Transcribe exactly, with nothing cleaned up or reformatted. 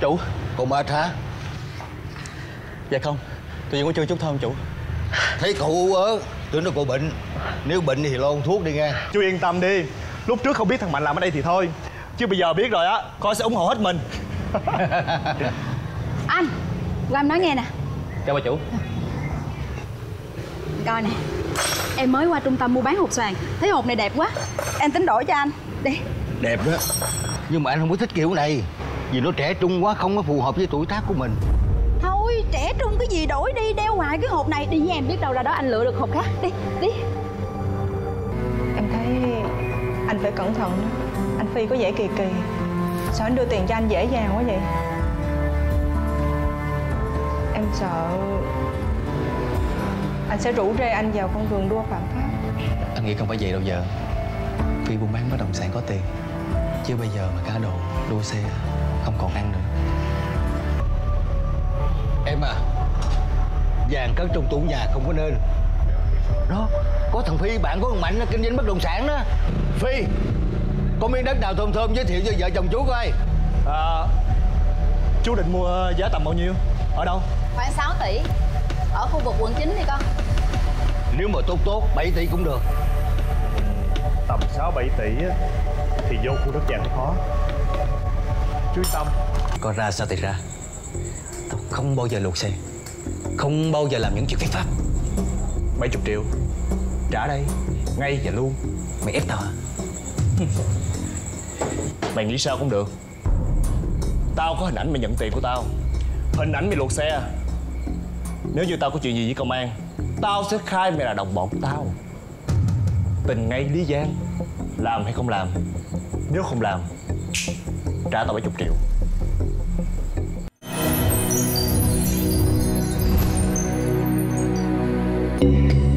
chủ. Còn mệt hả? Dạ không, tôi vẫn có chưa chút thôi ông chủ. Thấy cậu u ớ, tưởng đâu cậu bệnh. Nếu bệnh thì lo uống thuốc đi nghe. Chú yên tâm đi, lúc trước không biết thằng Mạnh làm ở đây thì thôi, chứ bây giờ biết rồi á, coi sẽ ủng hộ hết mình. Anh, qua em nói nghe nè. Chào bà chủ. Coi nè, em mới qua trung tâm mua bán hột xoàn, thấy hột này đẹp quá, em tính đổi cho anh. Đi. Đẹp đó, nhưng mà anh không có thích kiểu này, vì nó trẻ trung quá, không có phù hợp với tuổi tác của mình. Thôi, trẻ trung cái gì, đổi đi, đeo hoài cái hộp này. Đi với em, biết đâu ra đó anh lựa được hộp khác. Đi, đi. Em thấy anh phải cẩn thận đó. Anh Phi có vẻ kỳ kỳ. Sao anh đưa tiền cho anh dễ dàng quá vậy? Em sợ anh sẽ rủ rê anh vào con đường đua phạm pháp. Anh nghĩ không phải vậy đâu vợ. Phi buôn bán bất động sản có tiền, chứ bây giờ mà cá độ, đua xe không còn ăn nữa. Em à, vàng cất trong tủ nhà không có nên. Đó, có thằng Phi, bạn có thằng Mạnh nó kinh doanh bất động sản đó. Phi, có miếng đất nào thơm thơm giới thiệu cho vợ chồng chú coi. À, chú định mua giá tầm bao nhiêu? Ở đâu? Khoảng sáu tỷ. Ở khu vực quận chín đi con. Nếu mà tốt tốt, bảy tỷ cũng được. Tầm sáu bảy tỷ á, thì vô khu đất vàng khó. Chú yên tâm. Có ra sao thì ra, tôi không bao giờ lột xe, không bao giờ làm những chuyện phép pháp. Bảy chục triệu trả đây, ngay và luôn. Mày ép tao hả? Mày nghĩ sao cũng được. Tao có hình ảnh mày nhận tiền của tao, hình ảnh mày luộc xe. Nếu như tao có chuyện gì với công an, tao sẽ khai mày là đồng bọn của tao. Tình ngay lý gián, làm hay không làm. Nếu không làm, trả tao bảy chục triệu. Thank you.